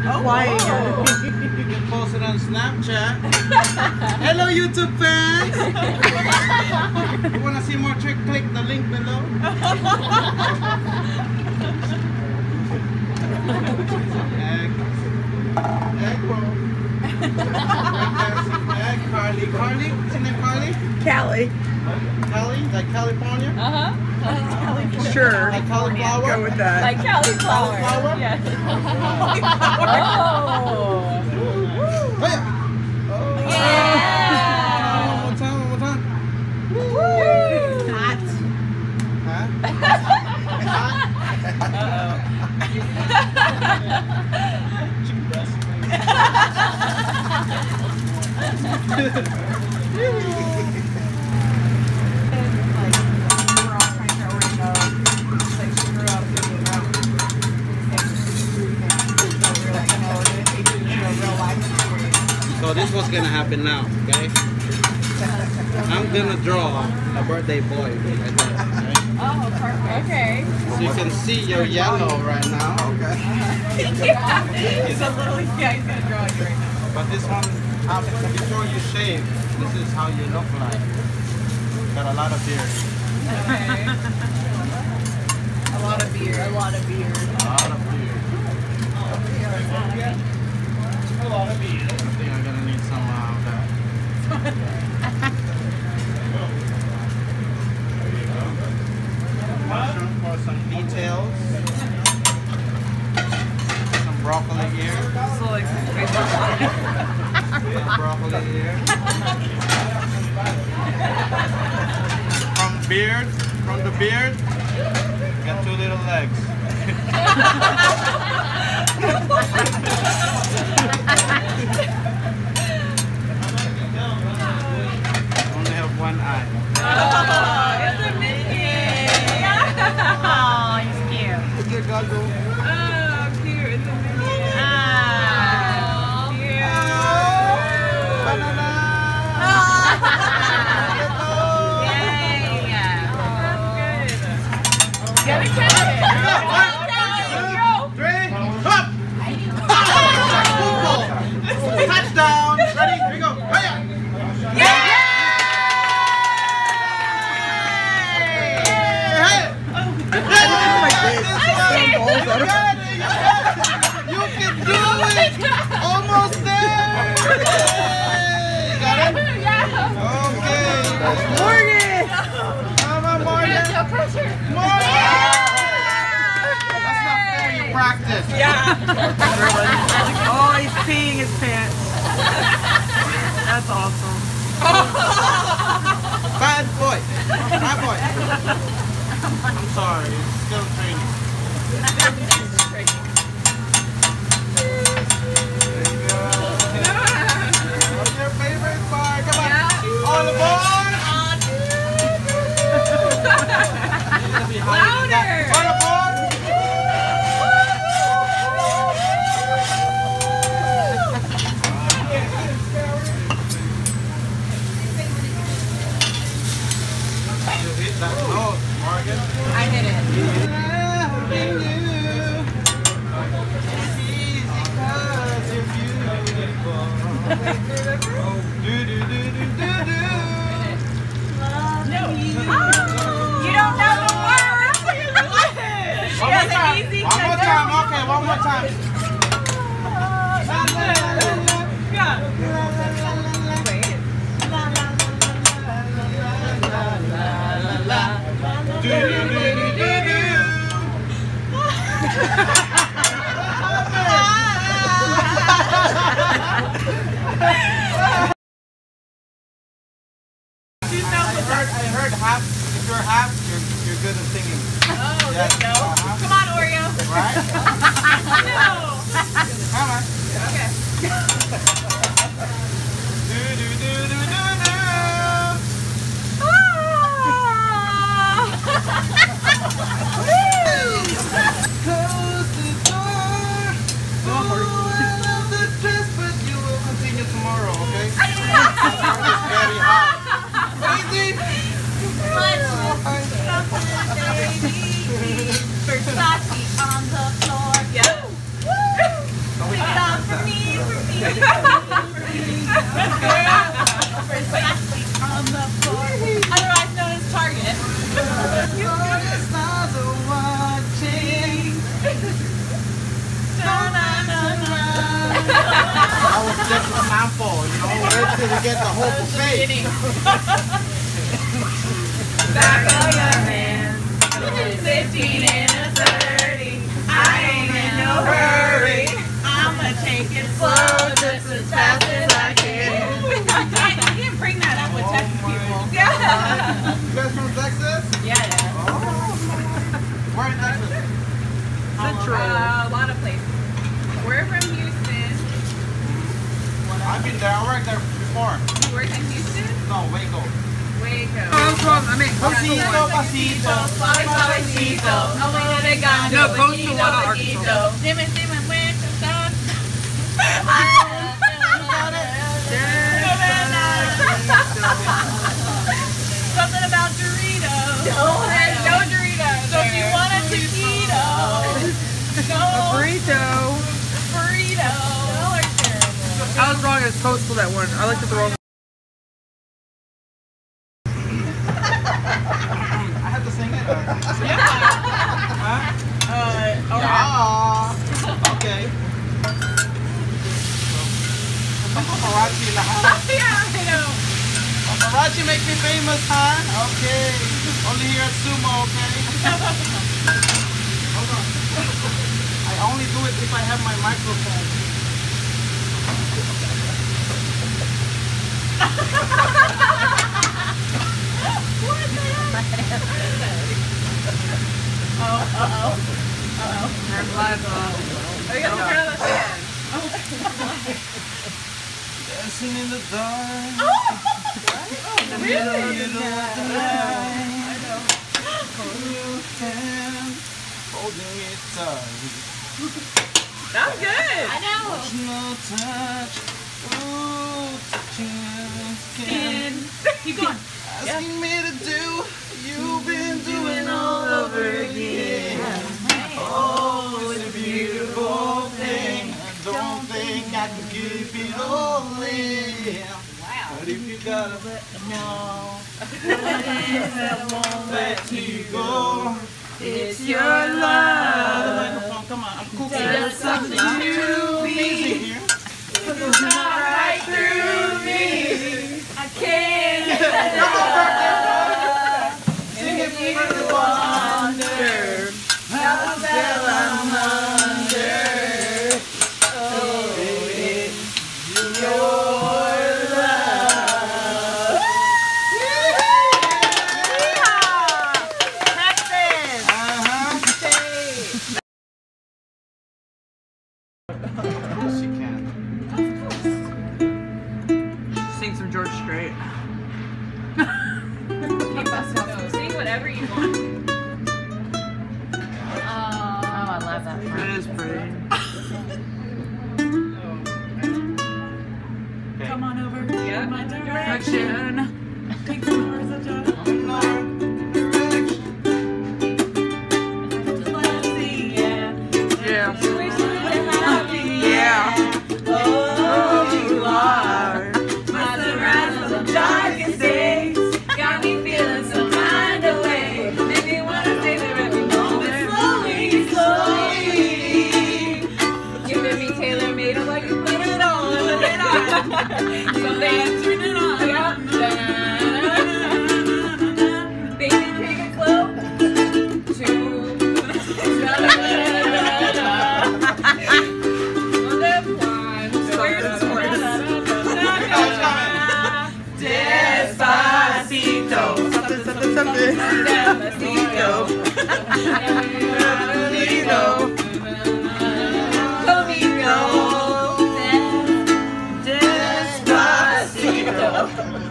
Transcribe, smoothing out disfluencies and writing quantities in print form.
flying. You can post it on Snapchat. Hello, YouTube fans. You want to see more trick? Click the link below. Egg roll. Egg, Carly. Carly? What's your name, Carly? Cali. Cali? Like California? Sure. Like cauliflower? Go with that. Like cauliflower. Cauliflower? Yes. Oh. Hey! Yeah. One more time. Hot. Huh? Chicken breast. So this is what's gonna happen now, okay? I'm gonna draw a birthday boy right there, okay? Oh, perfect. Okay. So you can see your yellow right now, okay? He's a little, he's gonna draw you right now. But this one, before you shave, this is how you look like. Got a lot of beard. Okay. A lot of beard. A lot of beard. A lot of beard. A lot of beard. I think I'm gonna need some of that. There you go. Mushroom for some details. Some broccoli here. So like, Some broccoli here. From the beard, got 2 little legs. Only have 1 eye. oh, it's a Mickey. Oh, he's cute. Look at Gago. Oh, cute. It's a Mickey. Oh, cute. Banana. Get a cat. Touchdown! Ready? Here we go. Hiya! You can do it! Almost there! Got it? Okay. Morgan! Come on, Morgan. Morgan! That's not fair, you practice. Oh, he's peeing his pants. That's awesome. Bad boy. Bad boy. I'm sorry, it's still training. There you go. What's your favorite part? Come on. On the board. Louder. On the board. You hit that note, Morgan. I hit it. You don't know the words. She has an easy One more time, okay, one more time. I heard half. If you're half, you're good at singing. Oh, Yes. no. Come on, Oreo. Right? No. Come on. Okay. Do do do do do do. Close the door. I love the dress, but you will continue tomorrow, okay? It's very hot. Easy. Versace on the floor. Yeah. until we get the whole buffet. Back of your hands. 15 and a 30. I ain't in no hurry. I'ma take it slow, just as fast as I can. You can't bring that up with Texas people. Yeah. You guys from Texas? Yeah. Oh. Where in Texas? A lot of places. We're from Houston. I've been there. I worked there before. You work in Houston? No, Waco. Waco. Pasito, pasito. Suavecito. No, Coastal Water, Arkansas. Dime, where to start? Something about Doritos. No Doritos. So if you want a taquito, no. Burrito. Burrito. I was wrong. It's Coastal that one. I looked at the wrong. I have to sing it. Okay. Paparazzi lahat. Yeah, I know. Paparazzi make me famous, huh? Okay. Only here at Sumo, okay? Hold on. I only do it if I have my microphone. Dancing in the dark. In the middle of the night. Holding your hand, holding it tight. That was good. I know. Touch, no touch. Ooh, touching skin. Keep going. Asking me to do, you've been doing all over again. Oh, it's a beautiful thing. I don't think I can keep it all in. Wow. But if you gotta let me know, I won't let you go. It's your love. Come on, I'm cool. There's something to me. It's not right through me. I can't. Sing it for the wonder. How the spell I'm under. Oh, it's your love. Texas. Yes, you can. Sing some George Strait. No, sing whatever you want. Oh, I love that part. It is pretty. Okay. Come on over. Yeah. My direction. Action. Take the doors ajar. Yeah. Yeah. Oh, you are my sunrise on the darkest days. Got me feeling some kind of way. Make me wanna savor every moment slowly, slowly. Giving me tailor-made of what you put it on, put it on. Someday I turn it on. Baby, take it slow. Despacito. Something. Despacito. Conmigo. Despacito.